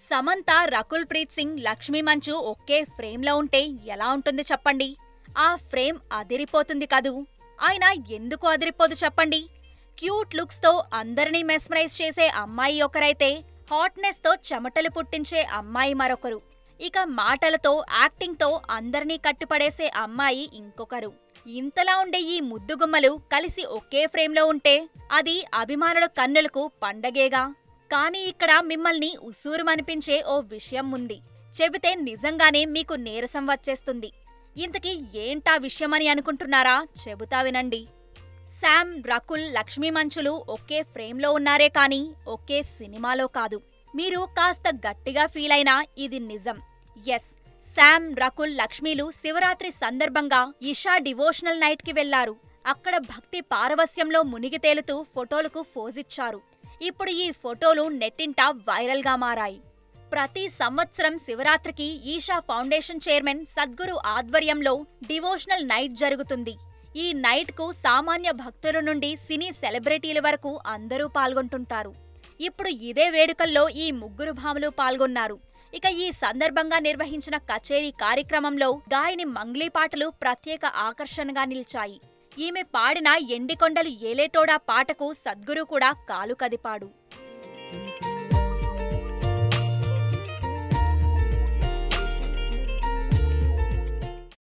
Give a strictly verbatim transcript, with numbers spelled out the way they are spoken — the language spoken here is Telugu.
సమంత, రకుల్ ప్రీత్ సింగ్, లక్ష్మీ మంచు ఒకే ఫ్రేమ్లో ఉంటే ఎలా ఉంటుంది చెప్పండి? ఆ ఫ్రేమ్ అదిరిపోతుంది కదూ! అయినా ఎందుకు అదిరిపోదు చెప్పండి? క్యూట్ లుక్స్తో అందరినీ మెస్మరైజ్ చేసే అమ్మాయి ఒకరైతే, హాట్నెస్తో చెమటలు పుట్టించే అమ్మాయి మరొకరు. ఇక మాటలతో, యాక్టింగ్తో అందరినీ కట్టిపడేసే అమ్మాయి ఇంకొకరు. ఇంతలా ఉండే ఈ ముద్దుగుమ్మలు కలిసి ఒకే ఫ్రేమ్లో ఉంటే అది అభిమానుల కన్నులకు పండగేగా. కానీ ఇక్కడ మిమ్మల్ని ఉసూరుమనిపించే ఓ విషయం ఉంది. చెబితే నిజంగానే మీకు నీరసం వచ్చేస్తుంది. ఇంతకీ ఏంటా విషయమని అనుకుంటున్నారా? చెబుతా వినండి. శామ్, రకుల్, లక్ష్మీ మంచులు ఒకే ఫ్రేమ్లో ఉన్నారే కానీ ఒకే సినిమాలో కాదు. మీరు కాస్త గట్టిగా ఫీల్ అయినా ఇది నిజం. ఎస్, శామ్, రకుల్, లక్ష్మీలు శివరాత్రి సందర్భంగా ఇషా డివోషనల్ నైట్ కి వెళ్లారు. అక్కడ భక్తి పారవస్యంలో మునిగి తేలుతూ ఫోటోలకు ఫోజిచ్చారు. ఇప్పుడు ఈ ఫోటోలు నెట్టింట వైరల్ గా మారాయి. ప్రతి సంవత్సరం శివరాత్రికి ఈషా ఫౌండేషన్ చైర్మన్ సద్గురు ఆధ్వర్యంలో డివోషనల్ నైట్ జరుగుతుంది. ఈ నైట్ కు సామాన్య భక్తుల నుండి సినీ సెలబ్రిటీల వరకు అందరూ పాల్గొంటుంటారు. ఇప్పుడు ఇదే వేడుకల్లో ఈ ముగ్గురు భామలు పాల్గొన్నారు. ఇక ఈ సందర్భంగా నిర్వహించిన కచేరీ కార్యక్రమంలో గాయని మంగ్లీ పాటలు ప్రత్యేక ఆకర్షణగా నిలిచాయి. ఈమె పాడిన ఎండికొండలు ఏలేటోడా పాటకు సద్గురు కూడా కాలు కదిపాడు.